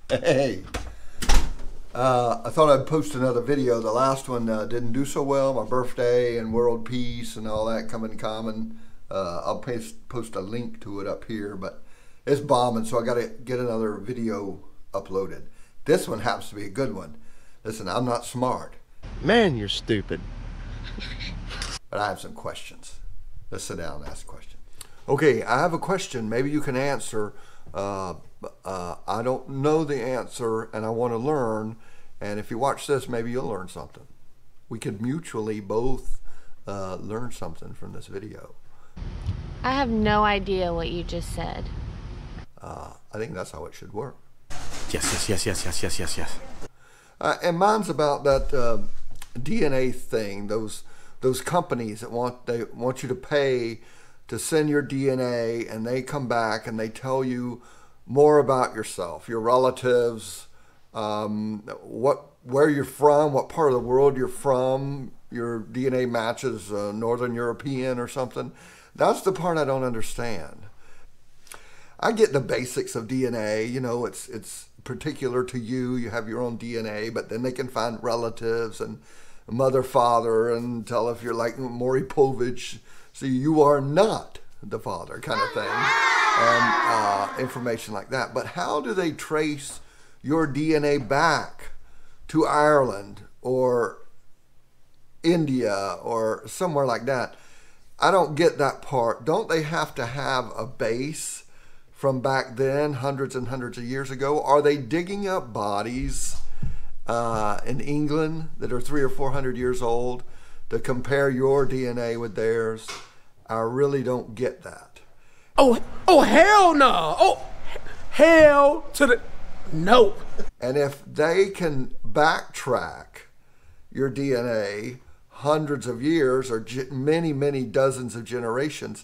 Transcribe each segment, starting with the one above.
Hey, I thought I'd post another video. The last one didn't do so well. My birthday and world peace and all that come in common. I'll post a link to it up here, but it's bombing, so I got to get another video uploaded. This one happens to be a good one. Listen, I'm not smart. Man, you're stupid. But I have some questions. Let's sit down and ask a question. Okay, I have a question. Maybe you can answer. I don't know the answer and I want to learn. And if you watch this, maybe you'll learn something. We could mutually both learn something from this video. I have no idea what you just said. I think that's how it should work. Yes. And mine's about that DNA thing. Those companies that want you to pay to send your DNA, and they come back and they tell you more about yourself, your relatives, where you're from, what part of the world you're from. Your DNA matches Northern European or something. That's the part I don't understand. I get the basics of DNA. You know, it's particular to you. You have your own DNA, but then they can find relatives and mother, father, and tell if you're like Maury Povich. So you are not the father, kind of thing, and information like that. But how do they trace your DNA back to Ireland or India or somewhere like that? I don't get that part. Don't they have to have a base from back then, hundreds and hundreds of years ago? Are they digging up bodies in England that are 300 or 400 years old to compare your DNA with theirs? I really don't get that. Oh hell no! Oh, hell to the no! And if they can backtrack your DNA hundreds of years or many dozens of generations,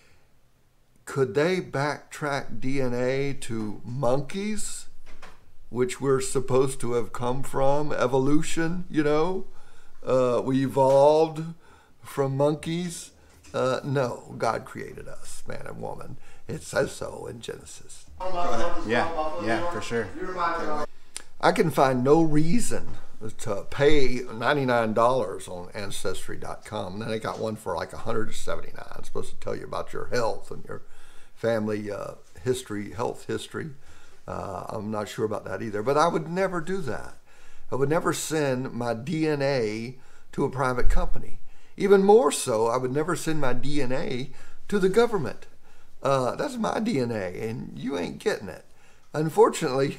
could they backtrack DNA to monkeys, which we're supposed to have come from? Evolution, you know? We evolved from monkeys. No, God created us, man and woman. It says so in Genesis. Yeah, for sure. I can find no reason to pay $99 on Ancestry.com. And then they got one for like $179. It's supposed to tell you about your health and your family history, health history. I'm not sure about that either, but I would never do that. I would never send my DNA to a private company. Even more so, I would never send my DNA to the government. That's my DNA, and you ain't getting it. Unfortunately,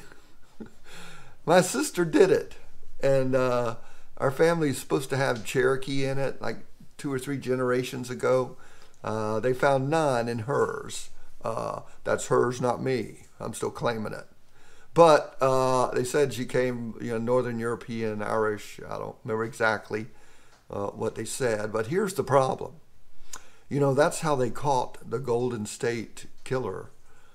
my sister did it, and our family is supposed to have Cherokee in it, like 2 or 3 generations ago. They found none in hers. That's hers, not me. I'm still claiming it. But they said she came, Northern European, Irish. I don't remember exactly what they said. But here's the problem. That's how they caught the Golden State Killer.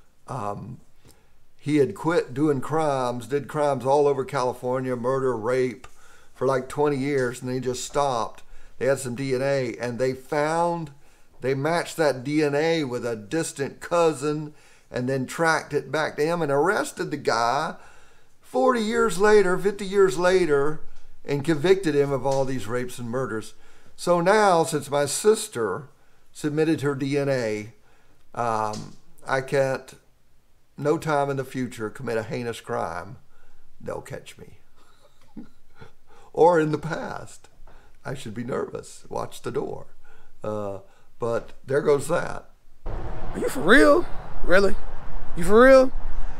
He had quit doing crimes, did crimes all over California, murder, rape, for like 20 years, and they just stopped. They had some DNA, and they matched that DNA with a distant cousin, and then tracked it back to him and arrested the guy 40 years later, 50 years later, and convicted him of all these rapes and murders. So now, since my sister submitted her DNA, I can't, no time in the future, commit a heinous crime. They'll catch me. Or in the past. I should be nervous. Watch the door. But there goes that. Are you for real? Really? You for real?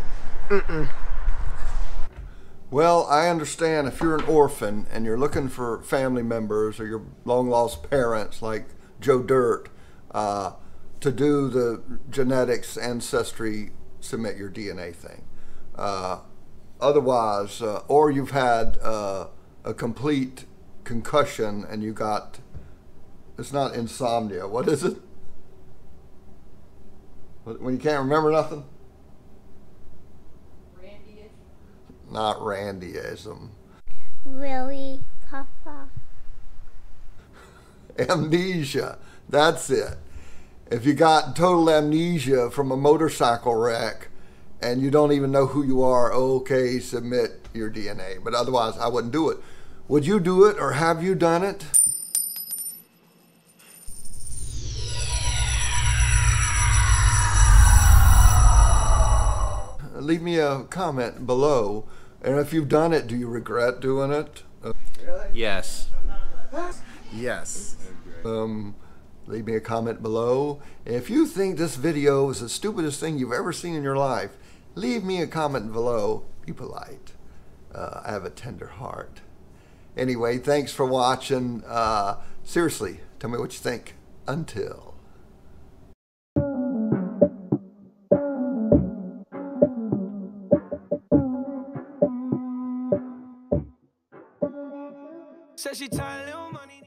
Well, I understand if you're an orphan and you're looking for family members or your long-lost parents like Joe Dirt to do the genetics, ancestry, submit your DNA thing. Otherwise, or you've had a complete concussion and you got, it's not insomnia, what is it? When you can't remember nothing? Randyism. Not Randyism. Really, Papa? Amnesia. That's it. If you got total amnesia from a motorcycle wreck and you don't even know who you are, okay, submit your DNA. But otherwise, I wouldn't do it. Would you do it, or have you done it? Leave me a comment below. And if you've done it, do you regret doing it? Yes. Yes. Leave me a comment below. If you think this video is the stupidest thing you've ever seen in your life, leave me a comment below. Be polite. I have a tender heart. Anyway, thanks for watching. Seriously, tell me what you think. Until. Said she tired, little money.